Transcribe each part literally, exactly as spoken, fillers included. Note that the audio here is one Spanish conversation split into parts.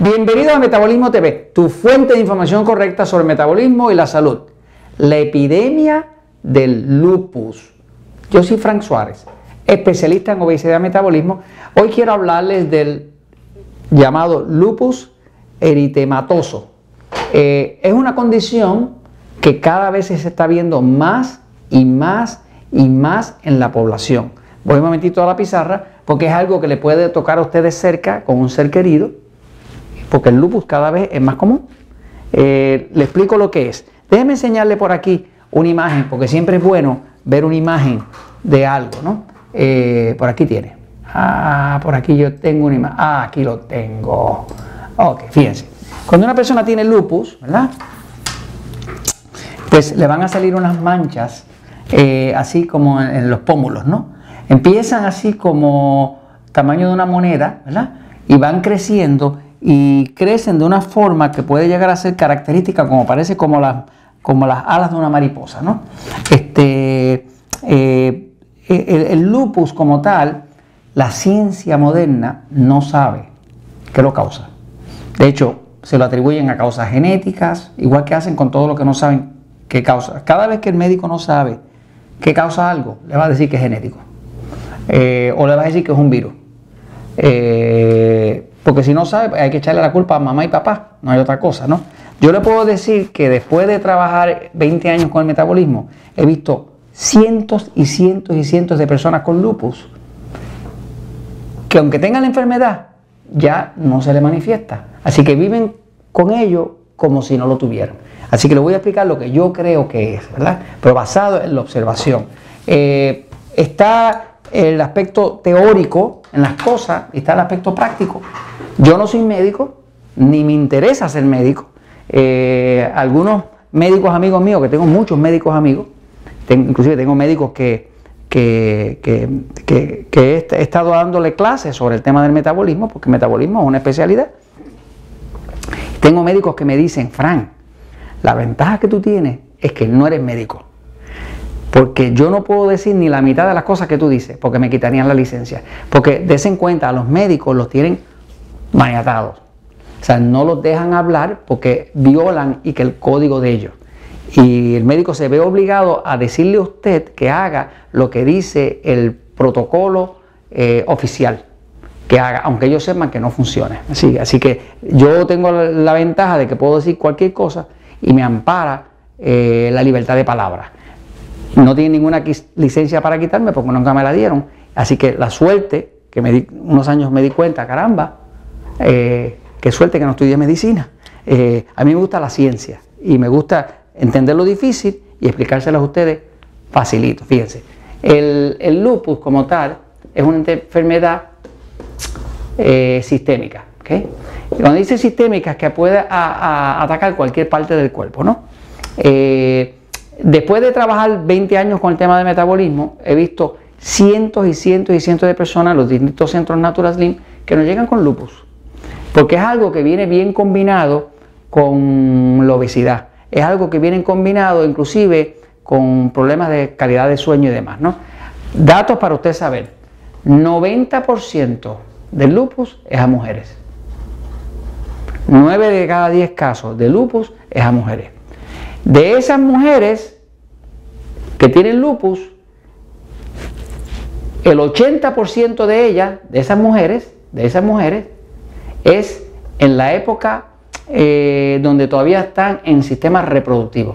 Bienvenido a Metabolismo T V, tu fuente de información correcta sobre el metabolismo y la salud. La epidemia del lupus. Yo soy Frank Suárez, especialista en obesidad y metabolismo. Hoy quiero hablarles del llamado lupus eritematoso. Eh, es una condición que cada vez se está viendo más y más y más en la población. Voy un momentito a la pizarra porque es algo que le puede tocar a ustedes cerca con un ser querido, porque el lupus cada vez es más común. Eh, le explico lo que es. Déjenme enseñarle por aquí una imagen, porque siempre es bueno ver una imagen de algo, ¿no? Eh, por aquí tiene. Ah, por aquí yo tengo una imagen. Ah, aquí lo tengo. Ok, fíjense. Cuando una persona tiene lupus, ¿verdad? Pues le van a salir unas manchas, eh, así como en, en los pómulos, ¿no? Empiezan así como tamaño de una moneda, ¿verdad? Y van creciendo y crecen de una forma que puede llegar a ser característica, como parece como, la, como las alas de una mariposa, ¿no? Este, eh, el, el lupus como tal, la ciencia moderna no sabe qué lo causa. De hecho, se lo atribuyen a causas genéticas, igual que hacen con todo lo que no saben qué causa. Cada vez que el médico no sabe qué causa algo, le va a decir que es genético. Eh, o le va a decir que es un virus. Eh, porque si no sabe, hay que echarle la culpa a mamá y papá, no hay otra cosa, ¿no? Yo le puedo decir que después de trabajar veinte años con el metabolismo, he visto cientos y cientos y cientos de personas con lupus que aunque tengan la enfermedad, ya no se le manifiesta. Así que viven con ello como si no lo tuvieran. Así que les voy a explicar lo que yo creo que es, ¿verdad? Pero basado en la observación. Eh, está el aspecto teórico en las cosas y está el aspecto práctico. Yo no soy médico, ni me interesa ser médico. Eh, algunos médicos amigos míos, que tengo muchos médicos amigos, tengo, inclusive tengo médicos que, que, que, que, que he, he estado dándole clases sobre el tema del metabolismo, porque el metabolismo es una especialidad. Tengo médicos que me dicen, Frank, la ventaja que tú tienes es que no eres médico. Porque yo no puedo decir ni la mitad de las cosas que tú dices, porque me quitarían la licencia. Porque desen cuenta, a los médicos los tienen maniatados. O sea, no los dejan hablar porque violan y que el código de ellos. Y el médico se ve obligado a decirle a usted que haga lo que dice el protocolo eh, oficial. Que haga, aunque ellos sepan que no funciona. Así, así que yo tengo la, la ventaja de que puedo decir cualquier cosa y me ampara eh, la libertad de palabra. No tienen ninguna licencia para quitarme porque nunca me la dieron. Así que la suerte, que me di, unos años me di cuenta, caramba, eh, qué suerte que no estudié medicina. Eh, a mí me gusta la ciencia y me gusta entender lo difícil y explicárselas a ustedes facilito. Fíjense, el, el lupus como tal es una enfermedad eh, sistémica. ¿Okay? Y cuando dice sistémica es que puede a, a atacar cualquier parte del cuerpo, ¿no? Eh, Después de trabajar veinte años con el tema del metabolismo, he visto cientos y cientos y cientos de personas en los distintos centros Natural Slim que nos llegan con lupus. Porque es algo que viene bien combinado con la obesidad. Es algo que viene combinado inclusive con problemas de calidad de sueño y demás, ¿no? Datos para usted saber. noventa por ciento del lupus es a mujeres. nueve de cada diez casos de lupus es a mujeres. De esas mujeres que tienen lupus, el ochenta por ciento de ellas, de esas mujeres, de esas mujeres, es en la época eh, donde todavía están en sistema reproductivo.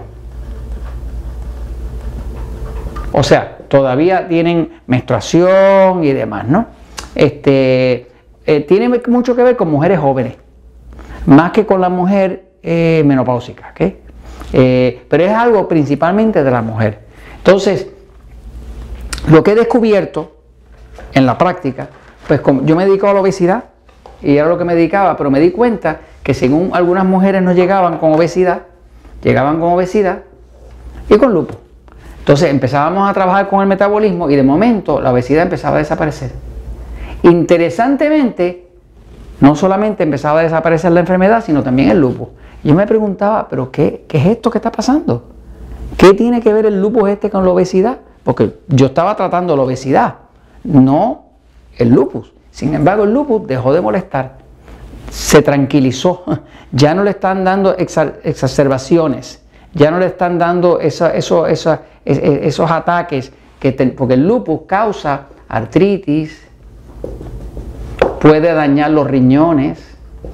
O sea, todavía tienen menstruación y demás, ¿no? Este, eh, tiene mucho que ver con mujeres jóvenes, más que con la mujer eh, menopáusica, ¿ok? Eh, pero es algo principalmente de la mujer. Entonces, lo que he descubierto en la práctica, pues como yo me dedicaba a la obesidad y era lo que me dedicaba, pero me di cuenta que según algunas mujeres no llegaban con obesidad, llegaban con obesidad y con lupus. Entonces empezábamos a trabajar con el metabolismo y de momento la obesidad empezaba a desaparecer. Interesantemente, no solamente empezaba a desaparecer la enfermedad, sino también el lupus. Yo me preguntaba, ¿pero qué, qué es esto que está pasando? ¿Qué tiene que ver el lupus este con la obesidad? Porque yo estaba tratando la obesidad, no el lupus. Sin embargo, el lupus dejó de molestar. se tranquilizó, ya no le están dando exacerbaciones, ya no le están dando esa, eso, esa, esos ataques, que te, porque el lupus causa artritis, puede dañar los riñones,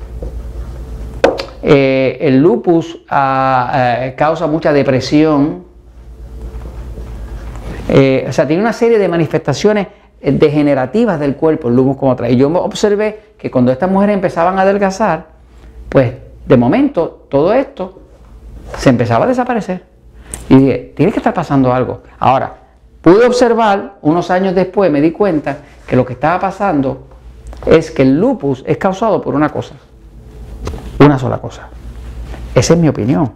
eh, el lupus uh, uh, causa mucha depresión, eh, o sea, tiene una serie de manifestaciones degenerativas del cuerpo, el lupus como trae. Y yo observé que cuando estas mujeres empezaban a adelgazar, pues de momento todo esto se empezaba a desaparecer. Y dije, tiene que estar pasando algo. Ahora, pude observar, unos años después me di cuenta que lo que estaba pasando es que el lupus es causado por una cosa, una sola cosa. Esa es mi opinión.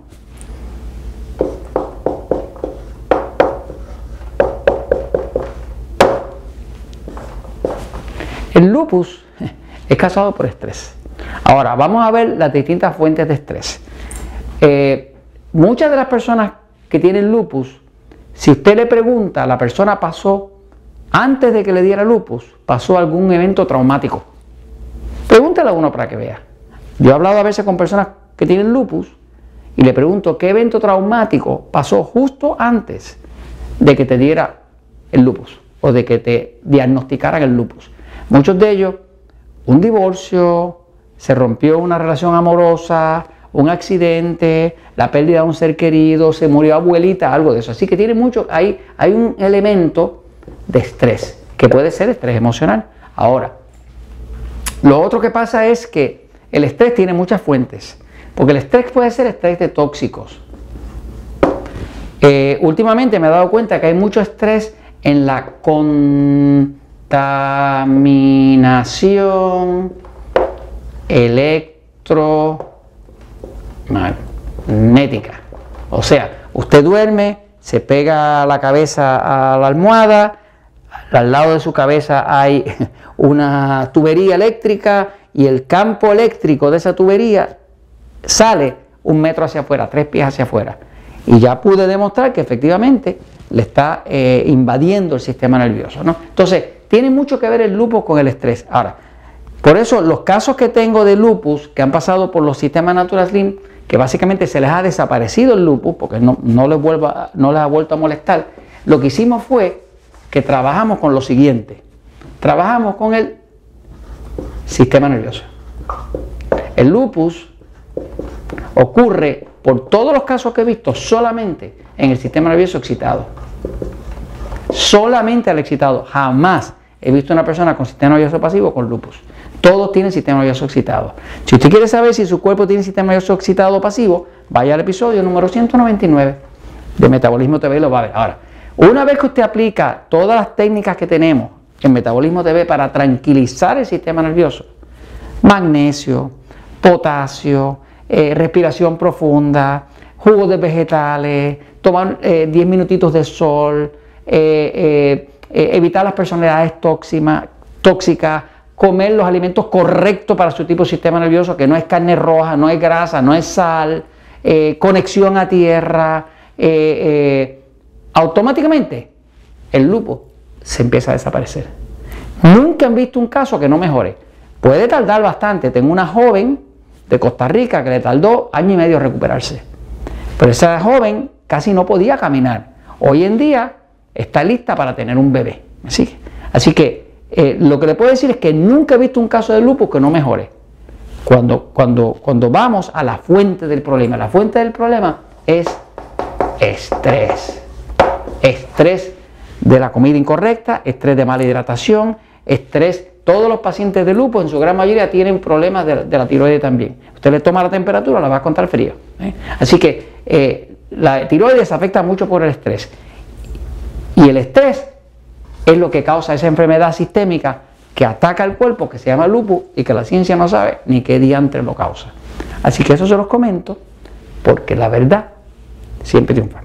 El lupus es causado por estrés. Ahora, vamos a ver las distintas fuentes de estrés. Eh, muchas de las personas que tienen lupus, si usted le pregunta, la persona pasó, antes de que le diera lupus, pasó algún evento traumático. Pregúntale a uno para que vea. Yo he hablado a veces con personas que tienen lupus y le pregunto qué evento traumático pasó justo antes de que te diera el lupus o de que te diagnosticaran el lupus. Muchos de ellos, un divorcio, se rompió una relación amorosa, un accidente, la pérdida de un ser querido, se murió abuelita, algo de eso. Así que tiene mucho, hay, hay un elemento de estrés, que puede ser estrés emocional. Ahora, lo otro que pasa es que el estrés tiene muchas fuentes, porque el estrés puede ser estrés de tóxicos. Eh, últimamente me he dado cuenta que hay mucho estrés en la contaminación electromagnética. O sea, usted duerme, se pega la cabeza a la almohada, al lado de su cabeza hay una tubería eléctrica y el campo eléctrico de esa tubería sale un metro hacia afuera, tres pies hacia afuera. Y ya pude demostrar que efectivamente le está eh, invadiendo el sistema nervioso, ¿no? Entonces, tiene mucho que ver el lupus con el estrés. Ahora, por eso los casos que tengo de lupus que han pasado por los sistemas Natural Slim, que básicamente se les ha desaparecido el lupus porque no, no, les vuelva, no les ha vuelto a molestar, lo que hicimos fue que trabajamos con lo siguiente. Trabajamos con el sistema nervioso. El lupus ocurre, por todos los casos que he visto, solamente en el sistema nervioso excitado. Solamente al excitado. Jamás he visto una persona con sistema nervioso pasivo con lupus. Todos tienen sistema nervioso excitado. Si usted quiere saber si su cuerpo tiene sistema nervioso excitado o pasivo, vaya al episodio número ciento noventa y nueve de Metabolismo T V y lo va a ver. Ahora, una vez que usted aplica todas las técnicas que tenemos en Metabolismo T V para tranquilizar el sistema nervioso, magnesio, potasio, eh, respiración profunda, jugos de vegetales, tomar eh, diez minutitos de sol, eh, eh, eh, evitar las personalidades tóxicas, tóxicas, comer los alimentos correctos para su tipo de sistema nervioso, que no es carne roja, no es grasa, no es sal, eh, conexión a tierra, eh, eh, automáticamente el lupus se empieza a desaparecer. Nunca han visto un caso que no mejore. Puede tardar bastante. Tengo una joven de Costa Rica que le tardó año y medio recuperarse. Pero esa joven casi no podía caminar. Hoy en día está lista para tener un bebé. Así, así que eh, lo que le puedo decir es que nunca he visto un caso de lupus que no mejore. Cuando, cuando, cuando vamos a la fuente del problema. La fuente del problema es estrés. Estrés de la comida incorrecta, estrés de mala hidratación, estrés. Todos los pacientes de lupus, en su gran mayoría, tienen problemas de, de la tiroides también. Usted le toma la temperatura, la va a contar frío. ¿eh? Así que eh, la tiroides se afecta mucho por el estrés. Y el estrés es lo que causa esa enfermedad sistémica que ataca al cuerpo, que se llama lupus, y que la ciencia no sabe ni qué diantre lo causa. Así que eso se los comento, porque la verdad siempre triunfa.